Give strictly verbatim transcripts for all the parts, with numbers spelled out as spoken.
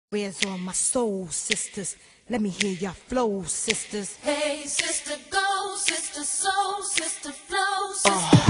Where's all my soul sisters? Let me hear your flow, sisters. Hey, sister, go, sister, soul, sister, flow, sister. Oh.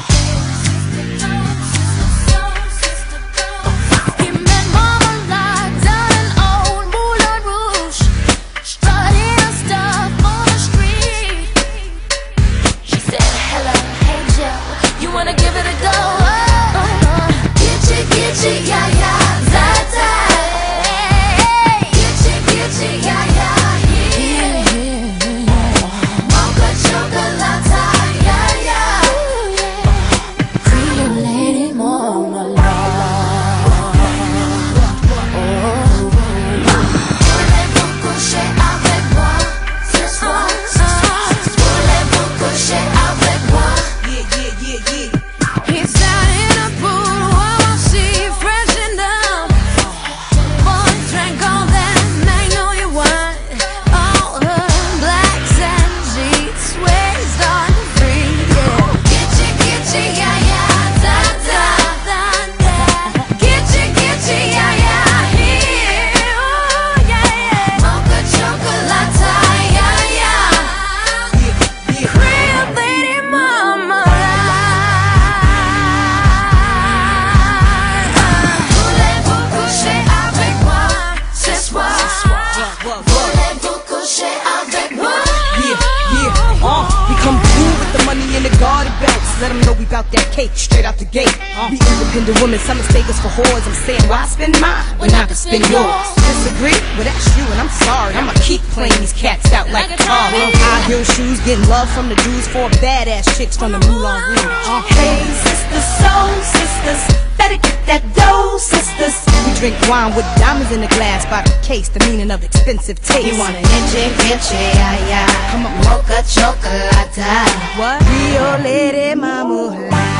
Let them know we bout that cake straight out the gate. uh, We independent women, some mistake us for whores. I'm saying, why spend mine when I can spend yours? Disagree? Well, that's you, and I'm sorry. I'ma keep playing these cats out like guitar. High heel shoes, getting love from the Jews, for badass chicks from the Moulin Rouge. uh, Hey, sisters, soul sisters, better get that dough, sisters. We drink wine with diamonds in the glass by the case, the meaning of expensive taste. You want an inche, inche, ay, ay. Come on, mocha chocolate. What? Rio Lady Mama.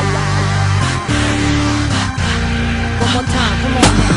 One more time, come on now.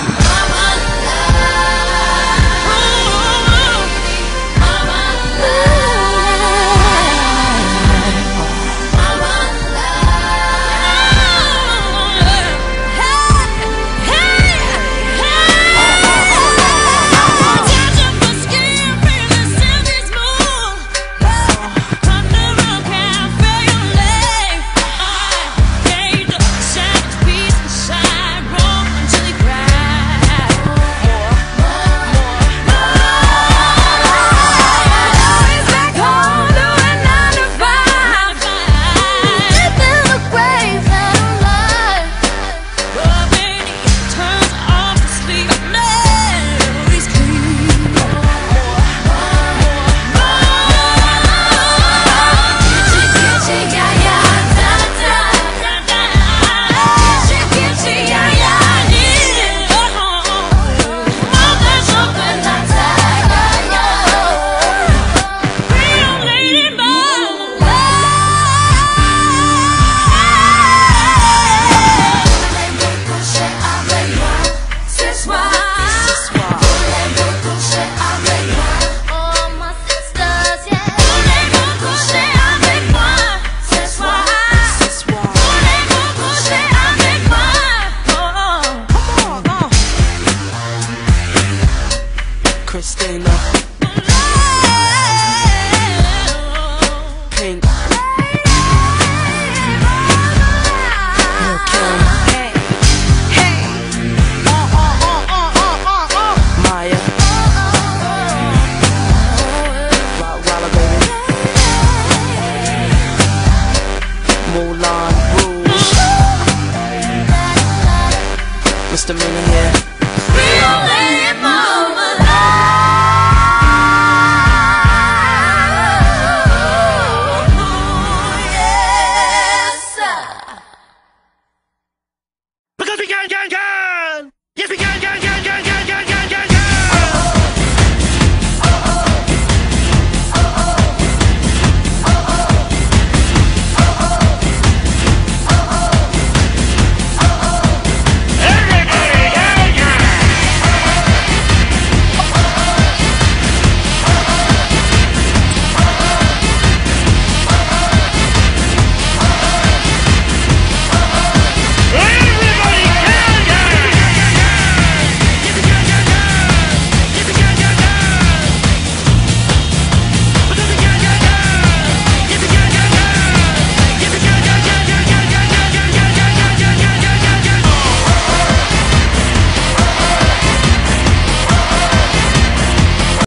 Christina.